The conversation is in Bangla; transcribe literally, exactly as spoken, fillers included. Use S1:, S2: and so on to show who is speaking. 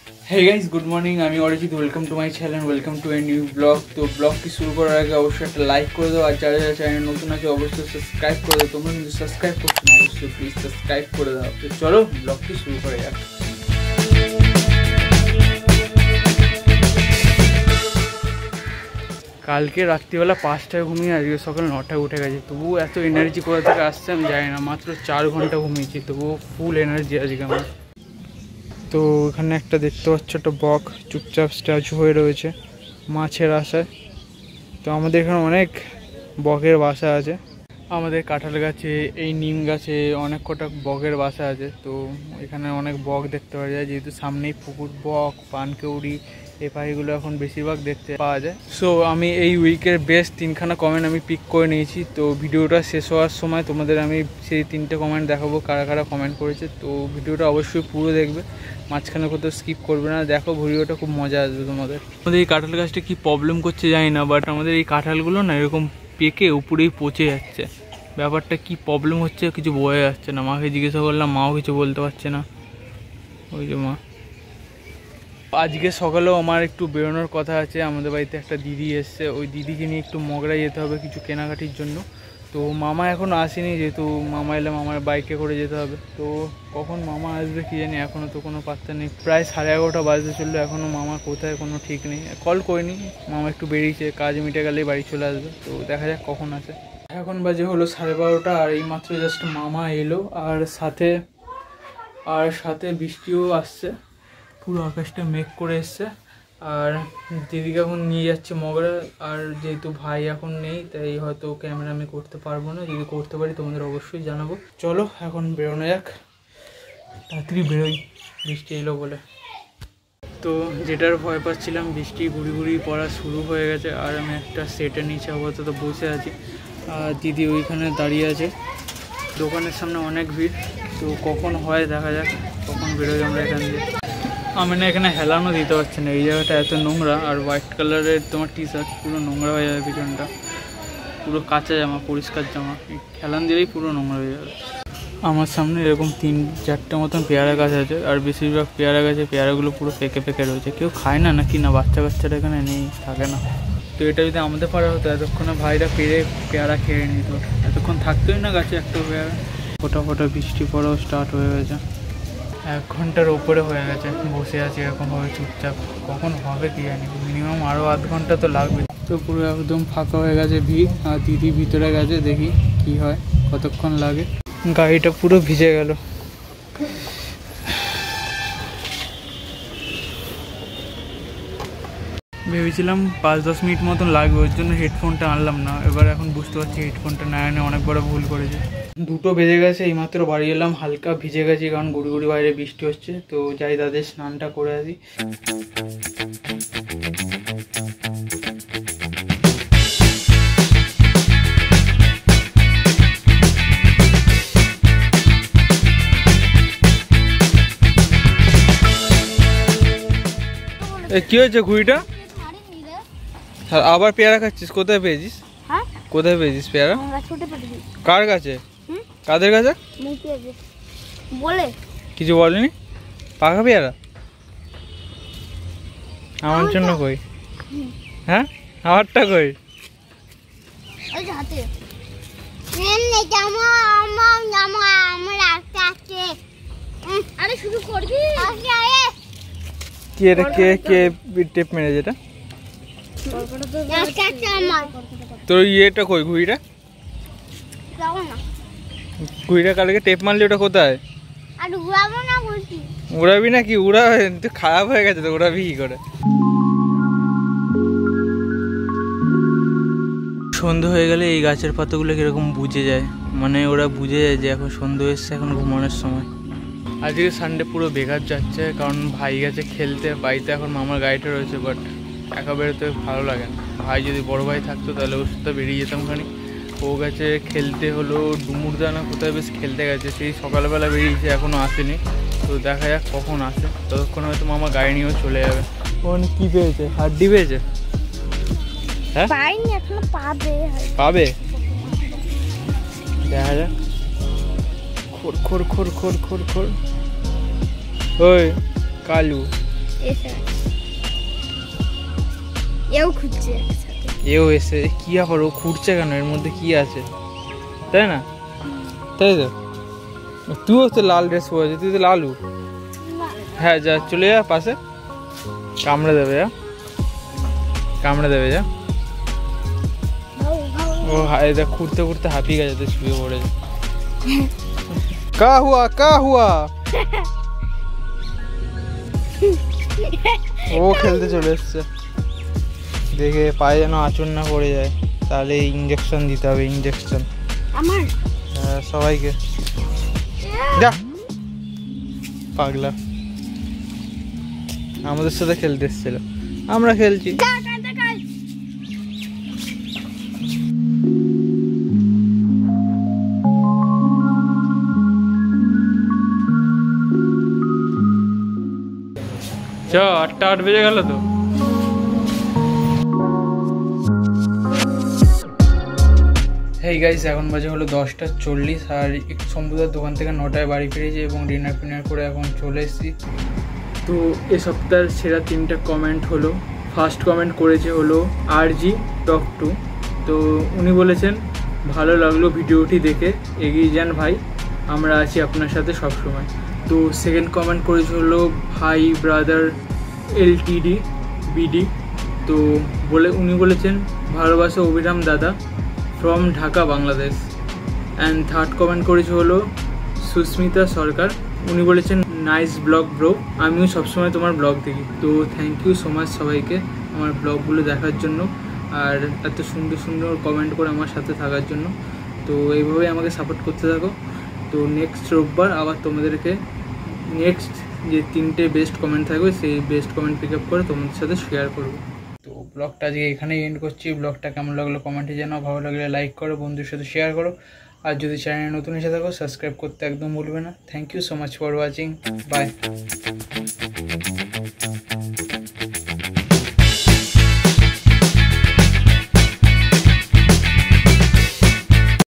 S1: Hey guys, good morning. আমি Arijit, welcome to my channel, welcome to a new blog. তো ব্লগটি শুরু করার আগে অবশ্যই একটা লাইক করে দাও, আর যারা যারা চ্যানেল নতুন আছে অবশ্যই সাবস্ক্রাইব করে দাও। তোমরা কিন্তু সাবস্ক্রাইব করছো না, অবশ্যই প্লিজ সাবস্ক্রাইব করে দাও। তো চলো ব্লগটি শুরু করা যাক। কালকে রাত্রিবেলা পাঁচটায় ঘুমিয়ে আজকে সকাল নটায় উঠে গেছে, তবুও এত এনার্জি কোথা থেকে আসছে আমি জানি না। মাত্র চার ঘন্টা ঘুমিয়েছি, তবুও ফুল এনার্জি আজকে আমার। তো এখানে একটা দেখতে পাচ্ছ একটা বক চুপচাপ স্ট্যাচু হয়ে রয়েছে মাছের আশায়। তো আমাদের এখানে অনেক বকের বাসা আছে, আমাদের কাঁঠাল গাছে, এই নিম গাছে অনেক কটা বকের বাসা আছে। তো এখানে অনেক বক দেখতে পাওয়া যায়, যেহেতু সামনেই পুকুর। বক, পানকৌড়ি, এই পাখিগুলো এখন বেশিরভাগ দেখতে পাওয়া যায়। সো আমি এই উইকের বেস্ট তিনখানা কমেন্ট আমি পিক করে নিয়েছি। তো ভিডিওটা শেষ হওয়ার সময় তোমাদের আমি সেই তিনটে কমেন্ট দেখাবো কারা কারা কমেন্ট করেছে। তো ভিডিওটা অবশ্যই পুরো দেখবে, মাঝখানে কোথাও স্কিপ করবে না। দেখো ভিডিওটা খুব মজা আসবে তোমাদের। আমাদের এই কাঁঠাল গাছটা কী প্রবলেম করছে জানি না, বাট আমাদের এই কাঁঠালগুলো না এরকম পেকে উপরেই পচে যাচ্ছে। ব্যাপারটা কি প্রবলেম হচ্ছে কিছু বোঝা যাচ্ছে না। মাকে জিজ্ঞাসা করলাম, মাও কিছু বলতে পারছে না। ওই যে মা, আজকে সকালেও আমার একটু বেরোনোর কথা আছে। আমাদের বাড়িতে একটা দিদি এসছে, ওই দিদিকে নিয়ে একটু মগরা যেতে হবে কিছু কেনাকাটির জন্য। তো মামা এখনও আসেনি, যেহেতু মামা এলে মামার বাইকে করে যেতে হবে। তো কখন মামা আসবে কি জানি, এখনও তো কোনো পাত্তা নেই। প্রায় সাড়ে এগারোটা বাজতে চললো, এখনও মামা কোথায় কোনো ঠিক নেই। কল করিনি, মামা একটু বেরিয়েছে, কাজ মিটে গেলেই বাড়ি চলে আসবে। তো দেখা যাক কখন আসে। এখন বাজে হলো সাড়ে বারোটা, আর এই মাত্র জাস্ট মামা এলো, আর সাথে আর সাথে বৃষ্টিও আসছে। পুরো আকাশটা মেঘ করে এসছে। আর দিদিকে এখন নিয়ে যাচ্ছে মগরা, আর যেহেতু ভাই এখন নেই তাই হয়তো ক্যামেরা আমি করতে পারবো না। যদি করতে পারি তোমাদের অবশ্যই জানাবো। চলো এখন বেরোনো যাক, তাড়াতাড়ি বেরোই, বৃষ্টি এলো বলে। তো যেটার ভয় পাচ্ছিলাম, বৃষ্টি ঘুরি ঘুরি পড়া শুরু হয়ে গেছে, আর আমি একটা সেটের নিচে আপাতত বসে আছি। আর দিদি ওইখানে দাঁড়িয়ে আছে, দোকানের সামনে অনেক ভিড়। তো কখন হয় দেখা যাক, কখন বেরোই আমরা এখান দিয়ে। আমি না এখানে হেলানো দিতে পারছি না, এই জায়গাটা এত নোংরা। আর হোয়াইট কালারের তোমার টি শার্ট পুরো নোংরা হয়ে যাবে, পিছনটা পুরো কাঁচা জামা, পরিষ্কার জামা, হেলান দিলেই পুরো নোংরা হয়ে যাবে। আমার সামনে এরকম তিন চারটে মতন পেয়ারা গাছ আছে, আর বেশিরভাগ পেয়ারা গাছে পেয়ারাগুলো পুরো পেকে পেকে রয়েছে। কেউ খায় না নাকি না, বাচ্চা কাচ্চারা এখানে নেই, থাকে না। তো এটা যদি আমাদের পাড়া হতো, এতক্ষণে ভাইরা পেরে পেয়ারা খেয়ে নিত, এতক্ষণ থাকতোই না গাছে একটা পেয়ারা। ফোটা ফোটা বৃষ্টি পড়াও স্টার্ট হয়ে গেছে, এক ঘন্টার ওপরে হয়ে গেছে বসে আছি এরকমভাবে চুপচাপ। কখন হবে কি জানি, মিনিমাম আরও আধ ঘন্টা তো লাগবে। তো পুরো একদম ফাঁকা হয়ে গেছে ভিড়, আর দিদি ভিতরে গেছে, দেখি কি হয়, কতক্ষণ লাগে। গাড়িটা পুরো ভিজে গেল। ভেবেছিলাম পাঁচ দশ মিনিট মতন লাগবে, ওর জন্য হেডফোনটা আনলাম না। এবার এখন বুঝতে পারছি হেডফোনটা না এনে অনেক বড় ভুল করেছে। দুটো বেজে গেছে, এইমাত্র বাড়ি এলাম, হালকা ভিজে গেছি কারণ গুড়ি গুড়ি বাইরে বৃষ্টি হচ্ছে। তো যাই তাদের স্নানটা করে আসি। কি হয়েছে ঘুড়িটা? আবার পেয়ারা খাচ্ছিস? কোথায় পেয়েছিস? কোথায় পেয়েছিস পেয়ারা? কার কাছে? কাদের কাছে? বলে কিছু বলেনি? পাকা পেয়ারা আমার জন্য কই? হ্যাঁ আমারটা কই? কে কে কে টেপ মেরেছে এটা? তোর ইয়েটা কই? ঘুড়িটা ঘুড়িটা কালকে টেপ মারলি, ওটা কোথায়? উড়াবি নাকি? উড়া খারাপ হয়ে গেছে তো, উড়াবি কি করে? সন্ধ্যে হয়ে গেলে এই গাছের পাতাগুলো কিরকম বুঝে যায়, মানে ওরা বুঝে যায় যে এখন সন্ধ্যে এসছে, এখন ঘুমানোর সময়। আজকে সানডে পুরো বেকার যাচ্ছে, কারণ ভাই গেছে খেলতে, বাড়িতে এখন মামার গাড়িটা রয়েছে। বাট একা বেরোতে ভালো লাগে না। ভাই যদি বড় ভাই থাকতো তাহলে ওর সাথে বেরিয়ে যেতাম খানি। ও গেছে খেলতে, হলো ডুমুরদানা কোথায় বেশ খেলতে গেছে, সেই সকালবেলা বেরিয়েছে, এখনও আসেনি। তো দেখা যাক কখন আসে, ততক্ষণ হয়তো মামা গাড়ি নিয়েও চলে যাবে। ওখানে কি পেয়েছে? হাড্ডি পেয়েছে? হ্যাঁ পাবে পাবে দেখা যাক। খোর খোর খোর খোর খোর খোর। ওই কালু
S2: এও খুঁজছে একসাথে,
S1: এও এসে কি আবার ও খুঁড়ছে কেন, এর মধ্যে কি আছে, তাই না? তাই তো, তুইও তো লাল ড্রেস পরেছিস, তুই তো লালু। হ্যাঁ যা, চলে যা পাশে, কামড়ে দেবে, যা কামড়ে দেবে, যা। ও এটা খুঁড়তে খুঁড়তে হাঁপিয়ে গেছে, তো শুয়ে পড়েছে। কা হুয়া কা হুয়া, ও খেলতে চলে এসছে। দেখে পায়ে যেন আঁচড় না পড়ে যায়, তাহলে ইঞ্জেকশন দিতে হবে, ইঞ্জেকশন
S2: আমার
S1: সবাইকে। যা পাগলা, আমাদের সাথে খেলতে এসেছিল, আমরা খেলছি। চ, আটটা আট বেজে গেল তো। হেই গাইস, এখন বাজে হলো দশটা চল্লিশ, আর একটু সম্ভবত দোকান থেকে নটায় বাড়ি ফিরেছি এবং ডিনার ফিনার করে এখন চলে এসেছি। তো এ সপ্তাহের সেরা তিনটা কমেন্ট হলো, ফার্স্ট কমেন্ট করেছে হলো আর জি টক টু। তো উনি বলেছেন ভালো লাগলো ভিডিওটি দেখে, এগিয়ে যান ভাই, আমরা আছি আপনার সাথে সবসময়। তো সেকেন্ড কমেন্ট করেছে হলো ভাই ব্রাদার এলটিডি বিডি। তো বলে উনি বলেছেন ভালোবাসা অভিরাম দাদা from Dhaka Bangladesh. And third comment করেছে হলো সুস্মিতা সরকার, উনি বলেছেন নাইস ব্লগ ব্রো, আমিও সবসময় তোমার ব্লগ দেখি। তো থ্যাংক ইউ সো মাচ সবাইকে আমার ব্লগগুলো দেখার জন্য, আর এত সুন্দর সুন্দর কমেন্ট করে আমার সাথে থাকার জন্য। তো এইভাবেই আমাকে সাপোর্ট করতে থাকো। তো নেক্সট রোববার আবার তোমাদেরকে নেক্সট যে তিনটে বেস্ট কমেন্ট থাকবে সেই বেস্ট কমেন্ট পিক আপ করে তোমাদের সাথে শেয়ার করবো। তো ব্লগটা আজকে এখানেই এন্ড করছি। ব্লগটা কেমন লাগলো কমেন্টে জানাও, ভালো লাগলে লাইক করো, বন্ধুর সাথে শেয়ার করো, আর যদি চ্যানেলে নতুন এসে থাকো সাবস্ক্রাইব করতে একদম ভুলবে না। Thank you so much for watching, by.